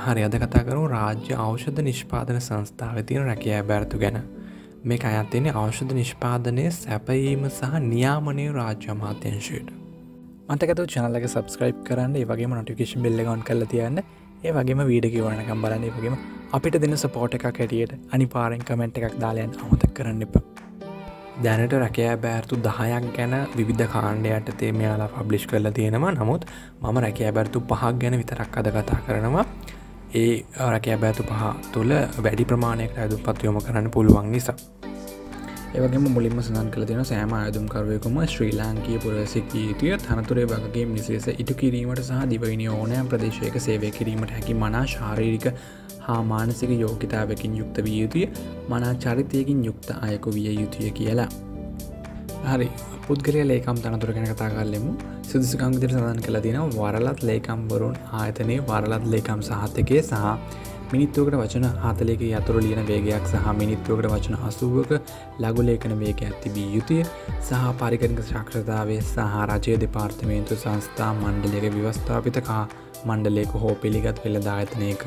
හරි අද කතා කරමු රාජ්‍ය ඖෂධ නිෂ්පාදන සංස්ථාවේ තියෙන රැකියා බැරතු ගැන. මේක අයත් වෙන්නේ ඖෂධ නිෂ්පාදනයේ සැපයීම සහ නියාමනය රාජ්‍ය අමාත්‍යාංශයට. මතකද channel එක subscribe කරන්න, ඒ වගේම notification bell එක on කරලා තියන්න. ඒ වගේම වීඩියෝ කියවනකම් බලන්න. ඒ වගේම අපිට දෙන support එකක් හැටියට අනිවාර්යෙන් comment එකක් දාලා යන්න අමතක කරන්න එපා. දැනට රැකියා බැරතු 10ක් ගැන විවිධ කාණ්ඩ යටතේ මෙයාලා පබ්ලිෂ් කරලා තියෙනවා. නමුත් මම රැකියා බැරතු 5ක් ගැන විතරක් අද කතා කරනවා. ඒ රැකියා බැරතු 5 තුළ වැඩි ප්‍රමාණයකට අයදුම්පත් යොමු කරන්න පුළුවන් නිසා. ඒ වගේම මුලින්ම සඳහන් කළ තියෙනවා සෑම අයදුම්කරුවෙකුම ශ්‍රී ලාංකීය පුරවැසියෙකු යුතුය තනතුරේ වගකීම් විශේෂ ඉටු කිරීමට සහ දිවයිනේ ඕනෑම ප්‍රදේශයක සේවය කිරීමට හැකි මනා ශාරීරික හා මානසික යෝග්‍යතාවකින් යුක්ත විය යුතුය. මනා චරිතයකින් යුක්ත අයෙකු විය යුතුය කියලා. හරි පුද්ගලයා ලේකම් තනතුර ගැන කතා කරලෙමු. සුදුසුකම් විදිහට සඳහන් කරලා තියෙනවා වරලත් ලේකම්වරුන් ආයතනයේ වරලත් ලේකම් සහතිකය සහ මිනිත්තුවකට වචන 40ක යතුරු ලියන වේගයක් සහ මිනිත්තුවකට වචන 80ක ලඝු ලේඛන වේගයක් තිබිය යුතුය. සහ පරිගණක සාක්ෂරතාවය සහ රජයේ දෙපාර්තමේන්තු සංස්ථා මණ්ඩලයක ව්‍යවස්ථාපිත මණ්ඩලයක හෝ පිළිගත් වෙළඳ ආයතනයක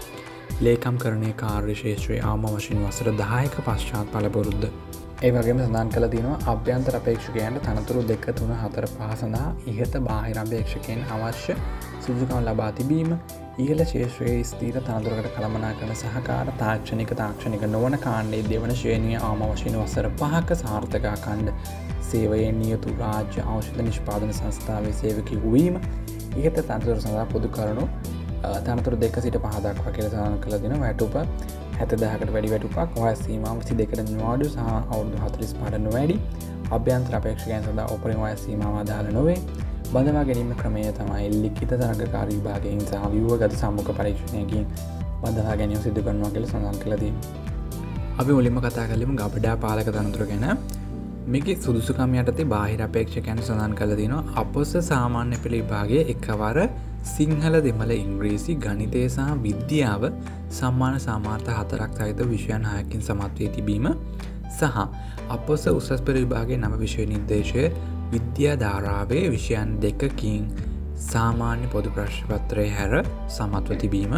ලේකම්කරණයේ කාර්ය ශේෂ්ත්‍රයේ ආම වශයෙන් වසර 10ක පශ්චාත් පළපුරුද්ද. ඒ වගේම සඳහන් කළ තියෙනවා අභ්‍යන්තර අපේක්ෂකයන්ට තනතුරු 2 3 4 5 සඳහා ඉහත බාහිර අපේක්ෂකයන් අවශ්‍ය සුදුසුකම් ලබා තිබීම, ඉහළ ශේෂ්ත්‍රයේ ස්ථීර තනතුරකට කළමනාකරන සහකාර තාක්ෂණික නොවන කාණ්ඩයේ දෙවන ශ්‍රේණිය ආම වශයෙන් වසර 5ක සාර්ථක අඛණ්ඩ සේවයේ නියුතු රාජ්‍ය ඖෂධ නිෂ්පාදන සංස්ථාවේ සේවකයෙකු වීම, ඉහත තනතුර සඳහා පොදු කරුණු තනතුරු 2 සිට 5 දක්වා කියලා සඳහන් කළ තියෙනවා. වැටුප 70,000කට වැඩි වැටුපක්, වයස සීමාව 22කට නිවාඩු සහ අවුරුදු 45කට නොවැඩි. අභ්‍යන්තර අපේක්ෂකයන් සඳහා උපරිම වයස සීමාව අදාළ නොවේ. බඳවා ගැනීම ක්‍රමය තමයි ලිඛිත තරඟකාරී විභාගයෙන් සහ ව්‍යුහගත සම්මුඛ පරීක්ෂණයකින් බඳවා ගැනීම සිදු කරනවා කියලා සඳහන් කළා තියෙනවා. අපි මුලින්ම කතා කරමු ගබඩා පාලක තනතුර ගැන. මේකේ සුදුසුකම් යටතේ බාහිර අපේක්ෂකයන් සඳහන් කළා තියෙනවා අපොස සාමාන්‍ය පෙළ විභාගයේ එකවර සිංහල දෙමළ ඉංග්‍රීසි ගණිතය සහ විද්‍යාව සම්මාන සාමාර්ථ 4ක් සහිත විෂයන් 6කින් සමත් වී තිබීම සහ අපොස උසස් පෙළ විභාගයේ 9 විෂය නිර්දේශය විද්‍යා ධාරාවේ විෂයන් 2කින් සාමාන්‍ය පොදු ප්‍රශ්න පත්‍රය හැර සමත්ව තිබීම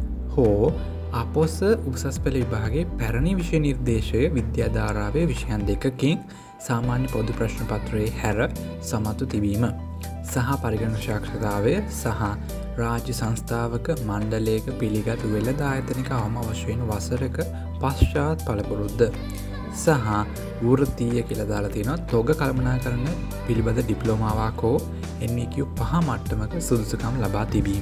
හෝ අපොස උසස් පෙළ විභාගයේ පැරණි විෂය නිර්දේශය විද්‍යා ධාරාවේ විෂයන් 2කින් සාමාන්‍ය පොදු ප්‍රශ්න පත්‍රයේ හැර සමත්ව තිබීම සහ පරිගණක ශාක්ෂරතාවය සහ රාජ්‍ය සංස්ථාවක මණ්ඩලයක පිළිගත් වෙළඳ ආයතනික අවම වශයෙන් වසරක පශ්චාත් පළපුරුද්ද සහ වෘත්තීය කියලා දාලා තියෙනවා තොග කළමනාකරණ පිළිබඳ ඩිප්ලෝමාවක් හෝ NVQ 5 මට්ටමක සුදුසුකම් ලබා තිබීම.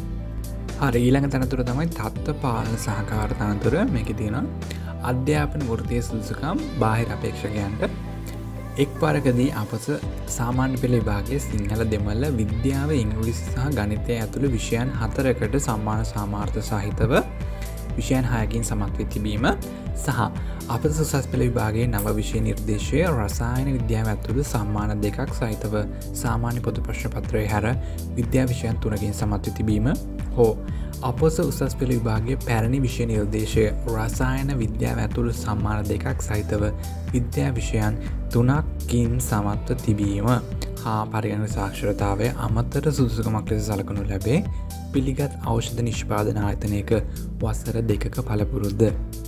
හරි ඊළඟ තනතුර තමයි තත්ත්ව පාලන සහකාර තනතුර. මේකේ තියෙනවා අධ්‍යාපන වෘත්තීය සුදුසුකම් බාහිර අපේක්ෂකයන්ට එක්වරකදී අපස සාමාන්‍ය පෙළ විභාගයේ සිංහල දෙමළ විද්‍යාව ඉංග්‍රීසි සහ ගණිතය ඇතුළු විෂයන් 4කට සම්මාන සාමාර්ථ සහිතව විෂයන් 6කින් සමත් වී තිබීම සහ අපස උසස් පෙළ විභාගයේ නව විෂය නිර්දේශය රසායන විද්‍යාව ඇතුළු සම්මාන 2ක් සහිතව සාමාන්‍ය පොදු ප්‍රශ්න පත්‍රයේ හැර විද්‍යා විෂයන් 3කින් සමත් වී තිබීම හෝ අපොස උසස් පෙළ විභාගයේ පැරණි විෂය නිර්දේශය රසායන විද්‍යාව ඇතුළු සම්මාන 2ක් සහිතව විද්‍යා විෂයන් 3කින් සමත්ව තිබීම හා පරිගණක සාක්ෂරතාවය අමතර සුදුසුකමක් ලෙස සලකනු ලැබේ පිළිගත් ඖෂධ නිෂ්පාදන ආයතනයක වසර 2ක පළපුරුද්ද.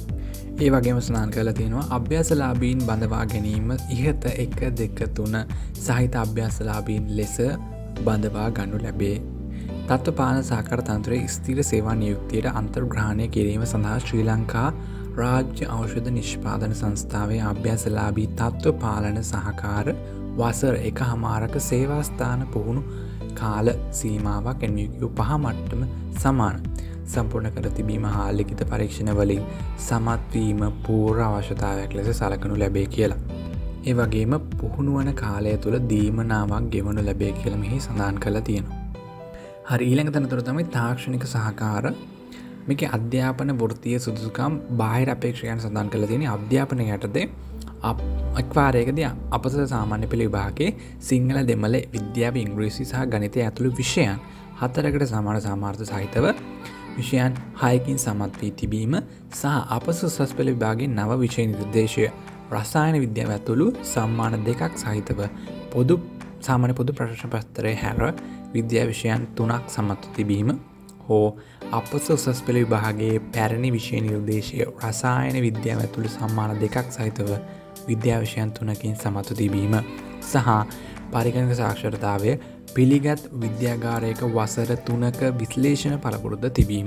ඒ වගේම සඳහන් කරලා තියෙනවා අභ්‍යාසලාභීන් බඳවා ගැනීම ඉහත 1 2 3 සහිත අභ්‍යාසලාභීන් ලෙස බඳවා ගනු ලැබේ. තත්ත්ව පාලන සහකාර තන්ත්‍රයේ ස්ථිර සේවා නියුක්තියට අන්තර්ග්‍රහණය කිරීම සඳහා ශ්‍රී ලංකා රාජ්‍ය ඖෂධ නිෂ්පාදන සංස්ථාවේ අභ්‍යාසලාභී තත්ත්ව පාලන සහකාර වසර 1.5ක සේවා ස්ථාන පුහුණු කාල සීමාවක් NVQ 5 මට්ටම සමාන සම්පූර්ණ කර තිබීම හා ලිඛිත පරීක්ෂණ වලින් සමත් වීම පූර්ව අවශ්‍යතාවයක් ලෙස සලකනු ලැබේ කියලා. ඒ වගේම පුහුණු වන කාලය තුළ දීමනාවක් ගෙවනු ලැබේ කියලා මෙහි සඳහන් කරලා තියෙනවා. හරි ඊළඟ තනතුර තමයි තාක්ෂණික සහකාර. මේකේ අධ්‍යාපන වෘත්තීය සුදුසුකම් බාහිර අපේක්ෂකයන් සඳහන් කරලා තියෙන්නේ අධ්‍යාපන යටතේ එක්වාරයකදී අපස සාමාන්‍ය පෙළ විභාගයේ සිංහල දෙමළ විද්‍යාව ඉංග්‍රීසි සහ ගණිතය ඇතුළු විෂයන් 4කට සමාන සාමාර්ථ සහිතව විෂයන් 6කින් සමත් වී තිබීම සහ අපස උසස් පෙළ විභාගයේ නව විෂය නිර්දේශය රසායන විද්‍යාව ඇතුළු සම්මාන 2ක් සහිතව සාමාන්‍ය පොදු ප්‍රශ්න පත්‍රයේ හැර විද්‍යා විෂයන් 3ක් සමත් තිබීම හෝ අපොස උසස් පෙළ විභාගයේ පැරණි විෂය නිර්දේශය රසායන විද්‍යාව ඇතුළු සම්මාන 2ක් සහිතව විද්‍යා විෂයන් 3කින් සමත්ව තිබීම සහ පරිගණක සාක්ෂරතාවය පිළිගත් විද්‍යාගාරයක වසර 3ක විශ්ලේෂණ පළපුරුද්ද තිබීම.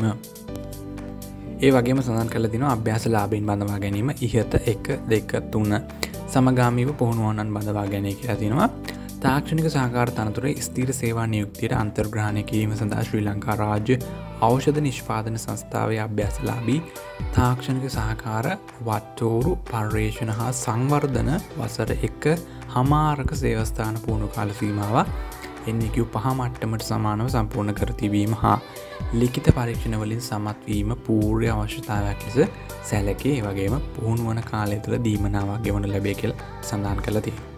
ඒ වගේම සඳහන් කරලා තිනවා අභ්‍යාස ලාභීන් බඳවා ගැනීම ඉහත 1 2 3 සමගාමීව පුහුණුවන්නන් බඳවා ගැනීම කියලා තිනවා. තාක්ෂණික සහකාර තනතුරේ ස්ථීර සේවා නියුක්තියට අන්තර්ග්‍රහණය කිරීම සඳහා ශ්‍රී ලංකා රාජ්‍ය ඖෂධ නිෂ්පාදන සංස්ථාවේ අභ්‍යාසලාභී තාක්ෂණික සහකාර වට්ටෝරු පර්යේෂණ හා සංවර්ධන වසර 1 හමාරක සේවස්ථාන පුහුණු කාල සීමාව NVQ 5 මට්ටමට සමානව සම්පූර්ණ කර තිබීම හා ලිඛිත පරීක්ෂණ වලින් සමත් වීම පූර්ව අවශ්‍යතාවයක් ලෙස සැලකේ. ඒ වගේම පුහුණු වන කාලය තුළ දීමනාවක් ගෙවනු ලැබේ කියලා සඳහන් කරලා තියෙනවා.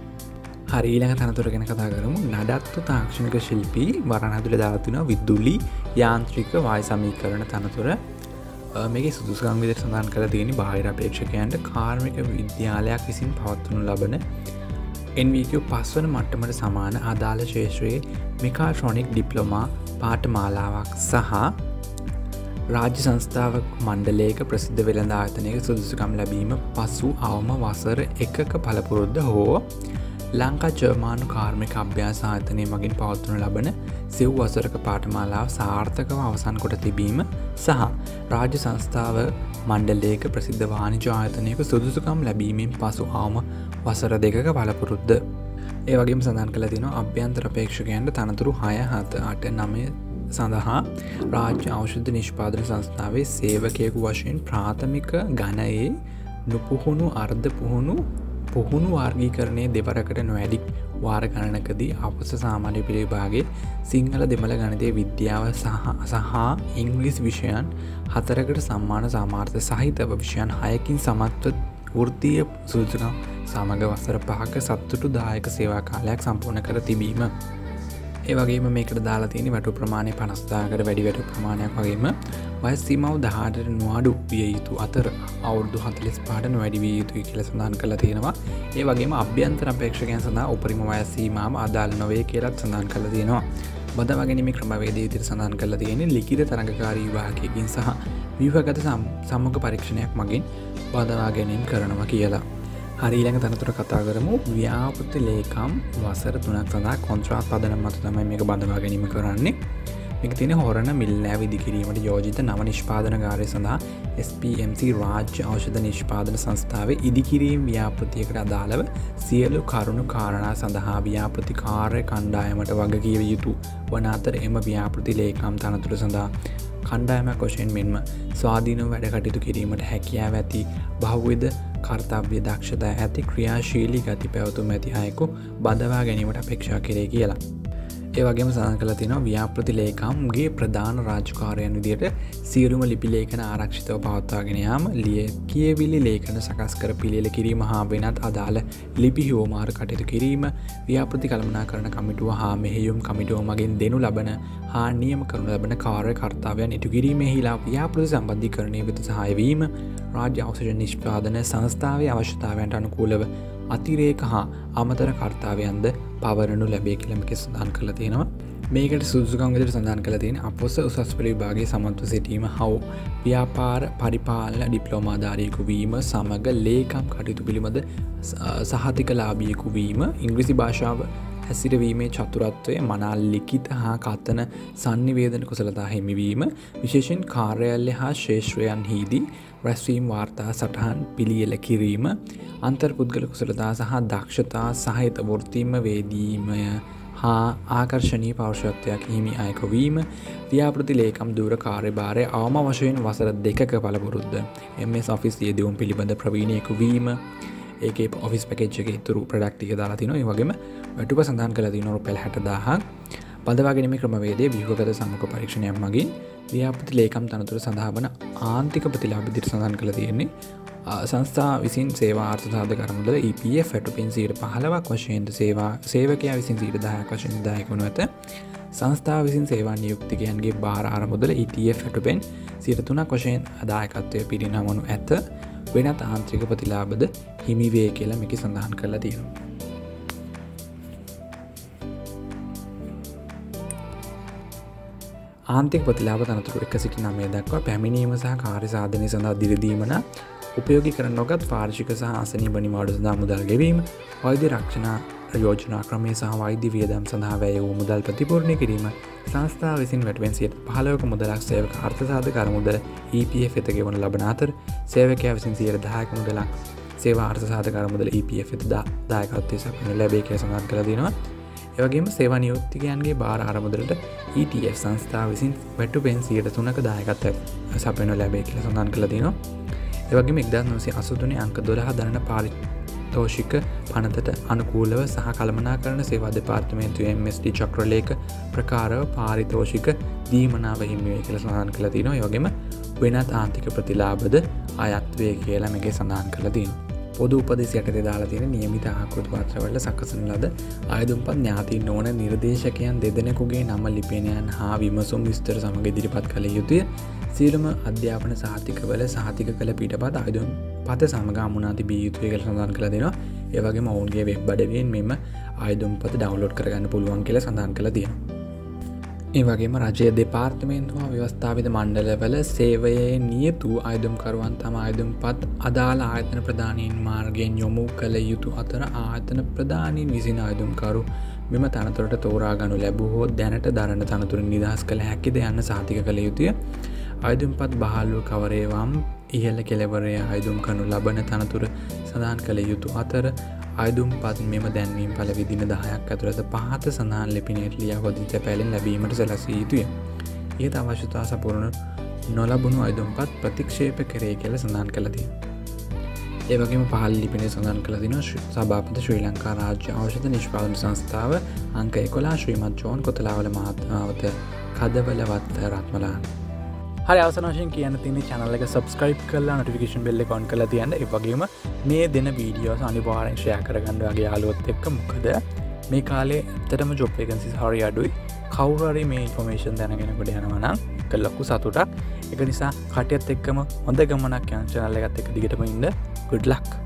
හරි ඊළඟ තනතුර ගැන කතා කරමු. නඩත්තු තාක්ෂණික ශිල්පී වරණතුල දාලා තිනවා විදුලි යාන්ත්‍රික වායු සමීකරණ තනතුර. මේකේ සුදුසුකම් විදිහට සඳහන් කරලා තියෙන්නේ බාහිර අපේක්ෂකයන්ට කාර්මික විද්‍යාලයක් විසින් පවත්වනු ලබන NVQ 5 වන මට්ටමට සමාන අදාළ ශේෂ්ත්‍රයේ මෙකාට්‍රොනික් ඩිප්ලෝමා පාඨමාලාවක් සහ රාජ්‍ය සංස්ථාවක් මණ්ඩලයක ප්‍රසිද්ධ වෙළඳ ආයතනයක සුදුසුකම් ලැබීම පසු අවම වසර 1ක පළපුරුද්ද හෝ ලංකා ජර්මානු කාර්මික අභ්‍යාස ආයතනය මගින් පවත්වනු ලබන සිව් වසරක පාඨමාලාව සාර්ථකව අවසන් කොට තිබීම සහ රාජ්‍ය සංස්ථාව මණ්ඩලයක ප්‍රසිද්ධ වාණිජ්‍ය ආයතනයක සුදුසුකම් ලැබීමෙන් පසු අවම වසර 2ක පළපුරුද්ද. ඒ වගේම සඳහන් කරලා තියෙනවා අභ්‍යන්තර අපේක්ෂකයන්ට තනතුරු 6 7 8 9 සඳහා රාජ්‍ය ඖෂධ නිෂ්පාදන සංස්ථාවේ සේවකයෙකු වශයෙන් ප්‍රාථමික ගණයේ නුපුහුණු අර්ධ පුහුණු වර්ගීකරණයේ දෙවරකට නොවැඩි වාර ගණනකදී අපොස සාමාන්‍ය පෙළ විභාගයේ සිංහල දෙමළ ගණිතය විද්‍යාව සහ ඉංග්‍රීසි විෂයන් 4කට සම්මාන සාමාර්ථ සහිතව විෂයන් 6කින් සමත්ව වෘත්තීය සූචකම් සමග වසර 5ක සතුටුදායක සේවා කාලයක් සම්පූර්ණ කර තිබීම. ඒ වගේම මේකට දාලා තියෙන වැටු ප්‍රමාණය 50000කට වැඩි වැටු ප්‍රමාණයක් වගේම වයස් සීමාව 18ට නොඅඩු විය යුතු අතර අවුරුදු 45ට නොවැඩි විය යුතුයි කියලා සඳහන් කරලා තියෙනවා. ඒ වගේම අභ්‍යන්තර අපේක්ෂකයන් සඳහා උපරිම වයස් සීමාව අදාළ නොවේ කියලාත් සඳහන් කරලා තියෙනවා. බදවා ගැනීමේ ක්‍රමවේදය විදිහට සඳහන් කරලා තියෙන්නේ ලිඛිත තරඟකාරී විභාගයකින් සහ විභාගගත සමග පරීක්ෂණයක් මගින් බදවා ගැනීම කරනවා කියලා. හරි ඊළඟ තනතුර කතා කරමු. ව්‍යාපෘති ලේකම් වසර 3ක් සඳහා කොන්ත්‍රාත් පදනම මත තමයි මේක බඳවා ගැනීම කරන්නේ. මේක තියෙන්නේ හොරණ මිල් නෑව ඉදිකිරීමට යෝජිත නව නිෂ්පාදනකාරය සඳහා SPMC රාජ්‍ය ඖෂධ නිෂ්පාදන සංස්ථාවේ ඉදිකිරීම් ව්‍යාපෘතියකට අදාළව සියලු කරුණු කාරණා සඳහා ව්‍යාපෘති කාර්ය කණ්ඩායමට වගකිව යුතු වන අතර එම ව්‍යාපෘති ලේකම් තනතුර සඳහා කණ්ඩායමක් වශයෙන් මෙන්ම ස්වාධීනව වැඩ කටයුතු කිරීමට හැකියාව ඇති බහුවිධ කර්තව්‍ය දක්ෂතා ඇති ක්‍රියාශීලී ගති පැවතුම් ඇති අයෙකු බඳවා ගැනීමට අපේක්ෂා කෙරේ කියලා. ඒ වගේම සඳහන් කරලා තියෙනවා ව්‍යාපෘති ලේකම්ගේ ප්‍රධාන රාජකාරියන් විදිහට සියලුම ලිපි ලේඛන ආරක්ෂිතව පවත්වාගෙන යාම, කියවිලි ලේඛන සකස් කර පිළියෙල කිරීම හා වෙනත් අදාළ ලිපි හුවමාරු කටයුතු කිරීම, ව්‍යාපෘති කළමනාකරණ කමිටුව හා මෙහෙයුම් කමිටුව මගින් දෙනු ලබන හා නියම කරනු ලබන කාර්ය කර්තව්‍යයන් ඉටු කිරීමෙහිලා ව්‍යාපෘති සම්බන්ධීකරණය වෙත සහාය වීම, රාජ්‍ය ඖෂධ නිෂ්පාදන සංස්ථාවේ අවශ්‍යතාවයන්ට අනුකූලව අතිරේක හා අමතර කර්තව්‍යයන්ද පවරනු ලැබේ කියලා මේක සඳහන් කරලා තියෙනවා. මේකට සුදුසුකම් විදිහට සඳහන් කරලා තියෙන අපොස උසස් පෙළ විභාගයේ සමත්ව සිටීම හා ව්‍යාපාර පරිපාලන ඩිප්ලෝමාධාරියෙකු වීම සමග ලේකම් කටයුතු පිළිබඳ සහතිකලාභියෙකු වීම, ඉංග්‍රීසි භාෂාව හැසිරවීමේ චතුරත්වය, මනා ලිඛිත හා කතන sannivedana කුසලතා හිමිවීම, විශේෂයෙන් කාර්යාලය හා ශේෂ්ත්‍රයන්හිදී රැස්වීම් වාර්තා සටහන් පිළියෙල කිරීම, අන්තර්පුද්ගල කුසලතා සහ දක්ෂතා සහිත වෘත්තීම වේදීමය හා ආකර්ශනීය පෞරුෂත්වයක් හිමි අයෙකු වීම, ව්‍යාපෘති ලේකම් ධුර කාර්යභාරය අවම වශයෙන් වසර 2ක පළපුරුද්ද, MS ඔෆිස් යෙදවීම් පිළිබඳ ප්‍රවීණයෙකු වීම, ඒකේ ඔෆිස් පැකේජ් එකේ ඉතුරු ප්‍රොඩක්ට් ටික දාලා තිනවා. ඒ වගේම වැටුප සඳහන් කරලා තියෙනවා රුපියල් 60000ක්. බඳවා ගැනීමේ ක්‍රමවේදයේ ව්‍යුහගත සම්මුඛ පරීක්ෂණයක් මගින් ව්‍යාපෘති ලේකම් තනතුර සඳහා වන ආන්තික ප්‍රතිලාභ විදිහට සඳහන් කරලා තියෙන්නේ සංස්ථා විසින් සේවා අර්ථ සාධක අරමුදල EPF වැටුපින් 15%ක් වශයෙන් සේවකයා විසින් 10%ක් වශයෙන් දායක වනු ඇත. සංස්ථාව විසින් සේවා නියුක්තිකයන්ගේ බාර අරමුදල ETF වැටුපෙන් 3% වශයෙන් දායකත්වය පිරිනමනු ඇත. වෙනත් ආන්ත්‍රික ප්‍රතිලාභද හිමි වේ කියලා මේක සඳහන් කරලා තියෙනවා. ආන්තික ප්‍රතිලාභ තනතුරු 109 දක්වා පැමිණීම සහ කාර්ය සාධනය සඳහා දිරිදීමන උපයෝගී කර නොගත් වාර්ෂික සහ ආසනීය නිවාඩු සඳහා මුදල් ගෙවීම වෛද්‍ය රක්ෂණ යෝජනා ක්‍රමය සහ වෛද්‍ය වියදම් සඳහා වැය වූ මුදල් ප්‍රතිපූර්ණ කිරීම සංස්ථාව විසින් වැටුපෙන් 15%ක මුදලක් සේවක අර්ථසාධක මුදල EPF වෙත ගෙවනු ලබන අතර සේවකයා විසින් 10%ක මුදලක් සේවා අර්ථසාධක මුදල EPF වෙත දායකත්වයේ සපයනු ලැබේ කියලා සඳහන් කරලා දෙනවා. ඒ වගේම සේවා නියෝජිතයන්ගේ බාර ආරමුදලට ETF සංස්ථාව විසින් වැටුපෙන් 3%ක දායකත්වයක් සපයනු ලැබේ කියලා සඳහන් කරලා දෙනවා. ඒ වගේම 1983 අංක 12 දරන පාරිතෝෂික පනතට අනුකූලව සහ කළමනාකරණ සේවා දෙපාර්තමේන්තුවේ MSD චක්‍රලේඛ ප්‍රකාරව පාරිතෝෂික දීමනාව හිමි වේ කියලා සඳහන් කරලා තිනවා. ඒ වගේම වෙනත් ආර්ථික ප්‍රතිලාභද අයත් වේ කියලා මේකේ සඳහන් කරලා තියෙනවා. පොදු උපදෙස් යටතේ දාලා තියෙන නියමිත ආකෘති පත්‍රවල සකසන ලද ආයුධම්පත් ඥාතීන් නොවන නිර්දේශකයන් දෙදෙනෙකුගේ නම ලිපිනයන් හා විමසුම් විස්තර සමග ඉදිරිපත් කළ යුතුය. සියලුම අධ්‍යාපන සහතිකවල සහතික කළ පිටපත් ආයුධම්පත සමග අමුණා තිබිය යුතුය කියලා සඳහන් කරලා දෙනවා. ඒ වගේම ඔවුන්ගේ වෙබ් අඩවියෙන් මෙම ආයුධම්පත ඩවුන්ලෝඩ් කරගන්න පුළුවන් කියලා සඳහන් කරලා තියෙනවා. ඒ වගේම රජයේ දෙපාර්තමේන්තුව ව්‍යවස්ථාපිත මණ්ඩලවල සේවයේ නියතු ආයුධම්කරුවන් තම ආයුධම්පත් අදාළ ආයතන ප්‍රධානීන් මාර්ගයෙන් යොමු කළ යුතු අතර ආයතන ප්‍රධානීන් විසින් ආයුධම්කරු මෙම තනතුරට තෝරා ගනු ලැබුවහොත් දැනට දරන තනතුරින් නිදහස් කළ හැකිද යන්න සහතික කළ යුතුය. ආයුධම්පත් බහල්ව කවරේවම් ඉහළ කෙළවරේ ආයුධම් කරනු ලබන තනතුර සඳහන් කළ යුතු අතර ආයුධම්පත් මෙම දැන්වීම් පළවි දින 10ක් ඇතුළත පහත සඳහන් ලිපිනයට ලියා හොදින් සැපයලින් ලැබීමට සැලසිය යුතුය. ඊට අවශ්‍යතා සපුරන නොලබුණු ආයුධම්පත් ප්‍රතික්ෂේප කරේ කියලා සඳහන් කළා තියෙනවා. ඒ වගේම පහළ ලිපිනේ සඳහන් කළා තියෙනවා සභාපති ශ්‍රී ලංකා රාජ්‍ය ඖෂධ නිෂ්පාදන සංස්ථාව අංක 11 ශ්‍රීමත් ජෝන් කොතලාවල මහත්මාවත කදවලවත් රත්මලාන. හරි අවසන් වශයෙන් කියන්න තියෙන channel එක subscribe කරලා notification bell එක on කරලා තියන්න. ඒ වගේම මේ දෙන වීඩියෝස් අනිවාර්යෙන් share කරගන්න ඔයාගේ යාළුවොත් එක්ක. මොකද මේ කාලේ ඇත්තටම job vacancies හරි අඩුයි. කවුරු හරි මේ information දැනගෙන කොට යනවා නම් ඒක ලොකු සතුටක්. ඒක නිසා කටියත් එක්කම හොඳ ගමනක් යන channel එකත් එක්ක දිගටම ඉන්න. good luck.